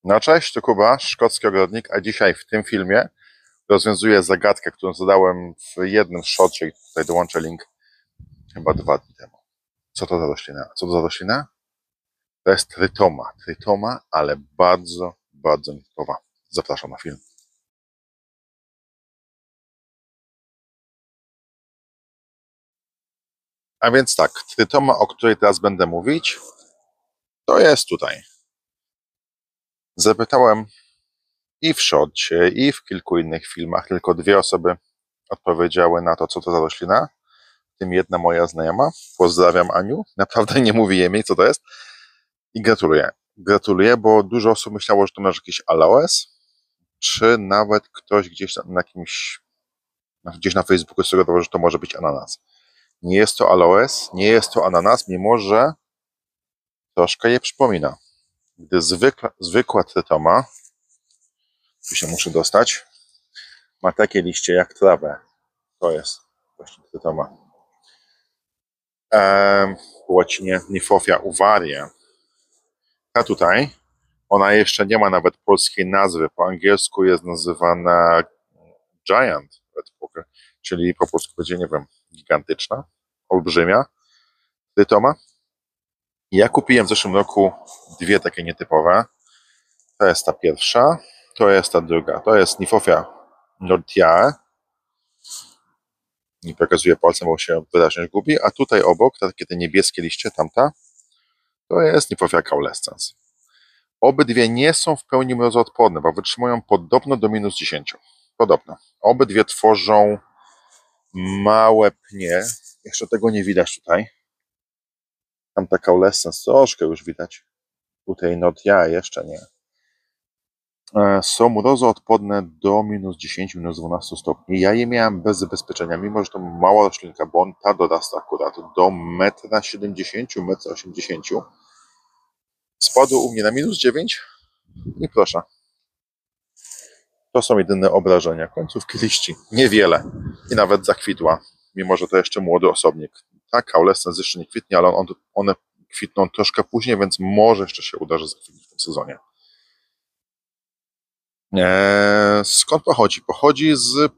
No cześć, to Kuba, szkocki ogrodnik, a dzisiaj w tym filmie rozwiązuję zagadkę, którą zadałem w jednym shocie i tutaj dołączę link chyba 2 dni temu. Co to za roślina? Co to za roślina? To jest trytoma. Trytoma, ale bardzo, bardzo nietypowa. Zapraszam na film. A więc tak, trytoma, o której teraz będę mówić, to jest tutaj. Zapytałem i w shocie, i w kilku innych filmach, tylko 2 osoby odpowiedziały na to, co to za roślina. W tym jedna moja znajoma. Pozdrawiam Aniu. Naprawdę nie mówiłem jej, co to jest. I gratuluję. Gratuluję, bo dużo osób myślało, że to masz jakiś aloes, czy nawet ktoś gdzieś na jakimś, gdzieś na Facebooku sugerował, że to może być ananas. Nie jest to aloes, nie jest to ananas, mimo że troszkę je przypomina. Gdy zwykła trytoma, tu się muszę dostać, ma takie liście jak trawę. To jest właśnie trytoma. Po łacinie Nifofia uvaria. Ta tutaj, ona jeszcze nie ma nawet polskiej nazwy. Po angielsku jest nazywana Giant Red Poker, czyli po polsku będzie, nie wiem, gigantyczna, olbrzymia trytoma. Ja kupiłem w zeszłym roku 2 takie nietypowe. To jest ta pierwsza, to jest ta druga. To jest Nifofia nortiae. Nie pokazuję palcem, bo się wyraźnie gubi. A tutaj obok, takie te niebieskie liście, tamta, to jest Nifofia caulescens. Obydwie nie są w pełni mrozoodporne, bo wytrzymują podobno do -10. Podobno. Obydwie tworzą małe pnie. Jeszcze tego nie widać tutaj. Tam ta caulescens troszkę już widać. Tutaj nortiae jeszcze nie. Są mrozoodporne do -10, -12 stopni. Ja je miałem bez zabezpieczenia, mimo że to mała roślinka, bo ta dorasta akurat do 1,70 m, 1,80 m. Spadł u mnie na -9 i proszę. To są jedyne obrażenia. Końcówki liści. Niewiele. I nawet zakwitła. Mimo że to jeszcze młody osobnik. Tak, caulescens jeszcze nie kwitnie, ale one kwitną troszkę później, więc może jeszcze się uda, że zakwitnie w tym sezonie. Skąd pochodzi? Pochodzi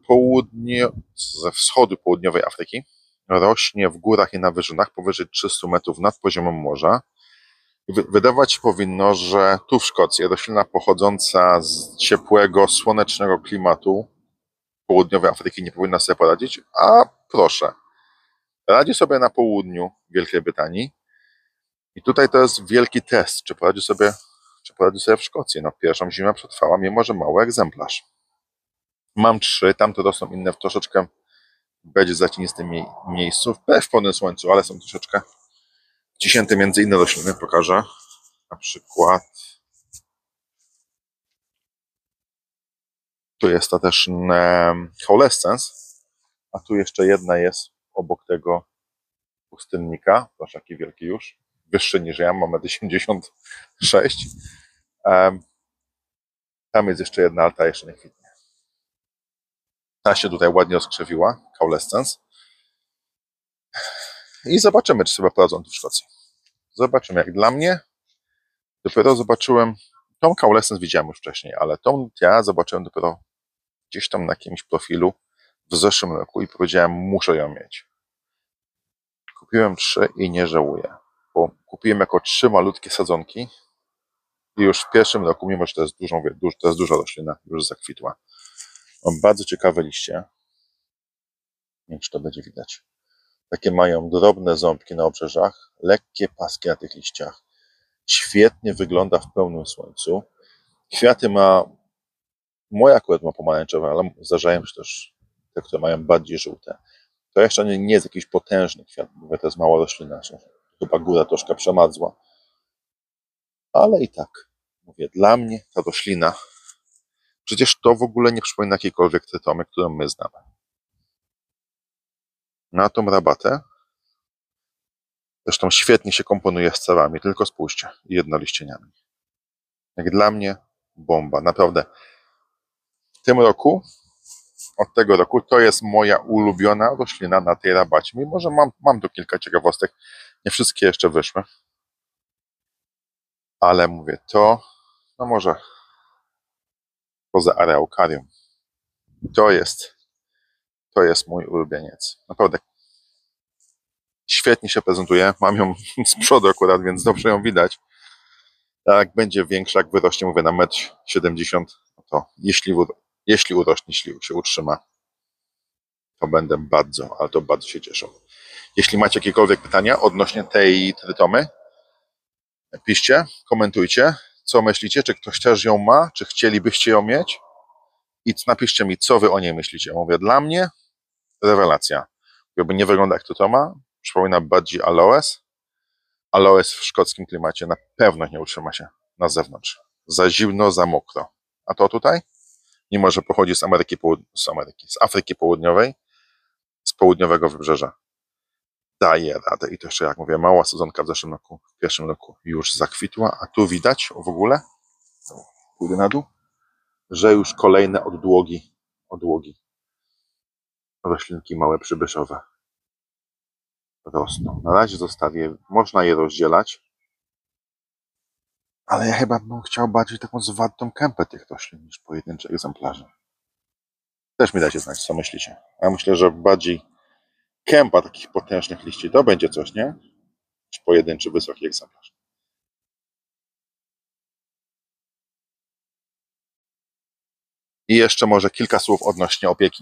ze wschodu południowej Afryki. Rośnie w górach i na wyżynach powyżej 300 metrów nad poziomem morza. Wydawać powinno, że tu w Szkocji roślina pochodząca z ciepłego, słonecznego klimatu południowej Afryki nie powinna sobie poradzić, a proszę, radzi sobie na południu Wielkiej Brytanii i tutaj to jest wielki test, czy poradzi sobie w Szkocji. No, pierwszą zimę przetrwała, mimo że mały egzemplarz. Mam 3, tamte rosną inne w troszeczkę będzie zacienistym miejscu, w pełnym słońcu, ale są troszeczkę wciśnięte między inne rośliny. Pokażę. Na przykład tu jest ta też caulescens, a tu jeszcze jedna jest obok tego pustynnika. Proszę, jaki wielki już. Wyższy niż ja, mam 1,86 m. Tam jest jeszcze jedna, ale ta jeszcze nie kwitnie. Ta się tutaj ładnie rozkrzewiła, caulescens. I zobaczymy, czy sobie poradzą tu w Szkocji. Zobaczymy, jak dla mnie. Dopiero zobaczyłem, tą caulescens widziałem już wcześniej, ale tą ja zobaczyłem dopiero gdzieś tam na jakimś profilu w zeszłym roku i powiedziałem, muszę ją mieć. Kupiłem 3 i nie żałuję, bo kupiłem jako 3 malutkie sadzonki i już w pierwszym roku, mimo że to jest duża roślina, już zakwitła. Mam bardzo ciekawe liście. Nie wiem, czy to będzie widać. Takie mają drobne ząbki na obrzeżach, lekkie paski na tych liściach. Świetnie wygląda w pełnym słońcu. Kwiaty moja akurat ma pomarańczowe, ale zdarzają się też te, które mają bardziej żółte. To jeszcze nie jest jakiś potężny kwiat, bo to jest mała roślina. Chyba góra troszkę przemarzła. Ale i tak, mówię, dla mnie ta roślina, przecież to w ogóle nie przypomina jakiejkolwiek trytomy, którą my znamy. Na tą rabatę zresztą świetnie się komponuje z całami, tylko spójrzcie, jednoliścieniami. Jak dla mnie bomba, naprawdę. W tym roku, od tego roku, to jest moja ulubiona roślina na tej rabacie, mimo że mam tu kilka ciekawostek, nie wszystkie jeszcze wyszły. Ale mówię, to, no może poza Araucarium. To jest mój ulubieniec. Naprawdę świetnie się prezentuje. Mam ją z przodu akurat, więc dobrze ją widać. Jak będzie większa, jak wyrośnie, mówię, na 1,70 m, to jeśli urośnie, jeśli się utrzyma, to będę bardzo, ale to bardzo się cieszę. Jeśli macie jakiekolwiek pytania odnośnie tej trytomy, piszcie, komentujcie, co myślicie, czy ktoś też ją ma, czy chcielibyście ją mieć i napiszcie mi, co wy o niej myślicie. Mówię, dla mnie rewelacja. Jakby nie wygląda jak trytoma, przypomina bardziej aloes. Aloes w szkockim klimacie na pewno nie utrzyma się na zewnątrz. Za zimno, za mokro. A to tutaj, mimo że pochodzi z Afryki Południowej, z południowego wybrzeża, daje radę. I to jeszcze, jak mówię, mała sezonka w zeszłym roku, w pierwszym roku już zakwitła, a tu widać w ogóle, pójdę na dół, że już kolejne odłogi roślinki małe przybyszowe rosną. Na razie zostawię, można je rozdzielać, ale ja chyba bym chciał bardziej taką zwartą kępę tych roślin niż pojedyncze egzemplarze. Też mi dajcie znać, co myślicie. Ja myślę, że bardziej kępa takich potężnych liści to będzie coś, nie? Niż pojedynczy wysoki egzemplarz. I jeszcze może kilka słów odnośnie opieki.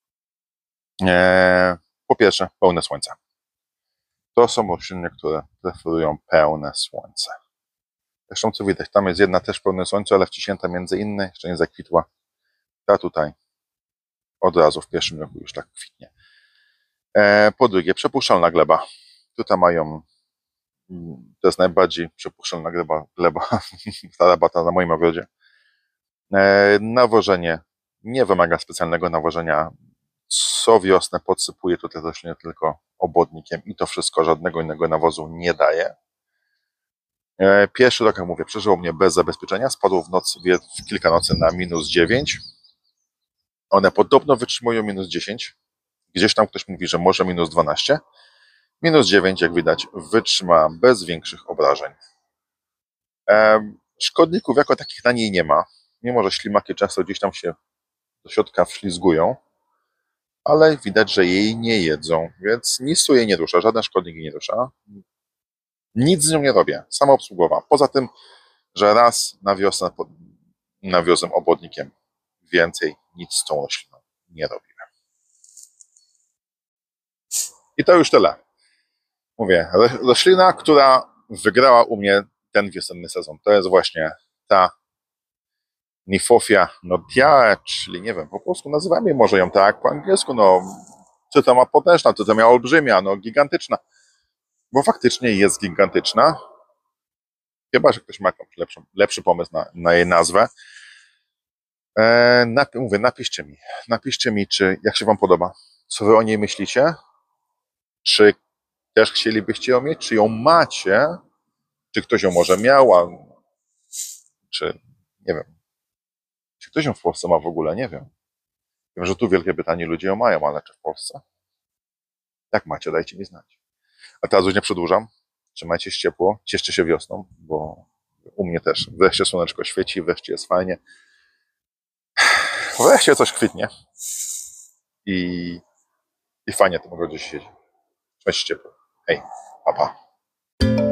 Po pierwsze, pełne słońce. To są rośliny, które preferują pełne słońce. Zresztą co widać, tam jest jedna też pełne słońce, ale wciśnięta między inne, jeszcze nie zakwitła. Ta tutaj od razu w pierwszym roku już tak kwitnie. Po drugie, przepuszczalna gleba. Tutaj mają, to jest najbardziej przepuszczalna gleba ta rabata na moim ogrodzie. Nawożenie nie wymaga specjalnego nawożenia. Co wiosnę podsypuję tutaj rośliny tylko obłodnikiem i to wszystko, żadnego innego nawozu nie daje. Pierwszy rok, jak mówię, przeżyło mnie bez zabezpieczenia. Spadło w kilka nocy na -9. One podobno wytrzymują -10. Gdzieś tam ktoś mówi, że może -12. -9, jak widać, wytrzyma bez większych obrażeń. Szkodników jako takich na niej nie ma. Mimo że ślimaki często gdzieś tam się do środka wślizgują, ale widać, że jej nie jedzą, więc nic tu jej nie rusza, żaden szkodnik jej nie rusza. Nic z nią nie robię, samoobsługowa. Poza tym, że raz na wiosnę nawiozłem obłodnikiem. Więcej nic z tą rośliną nie robiłem. I to już tyle. Mówię, roślina, która wygrała u mnie ten wiosenny sezon, to jest właśnie ta Nifofia notiae, czyli nie wiem, po polsku nazywamy może ją tak, po angielsku, cytoma potężna, cytoma olbrzymia, gigantyczna, bo faktycznie jest gigantyczna, chyba że ktoś ma jakąś lepszy pomysł na jej nazwę. Mówię, napiszcie mi, czy jak się wam podoba, co wy o niej myślicie, czy też chcielibyście ją mieć, czy ją macie, czy ktoś ją może miał, czy nie wiem, czy ktoś ją w Polsce ma w ogóle, nie wiem. Wiem, że tu Wielkie Brytanii ludzie ją mają, ale czy w Polsce? Jak macie, dajcie mi znać. A teraz już nie przedłużam. Trzymajcie się ciepło, cieszcie się wiosną, bo u mnie też. Wreszcie słoneczko świeci, wreszcie jest fajnie. Wreszcie coś kwitnie. I fajnie to mogło gdzieś siedzieć. Trzymajcie się ciepło. Hej, pa pa.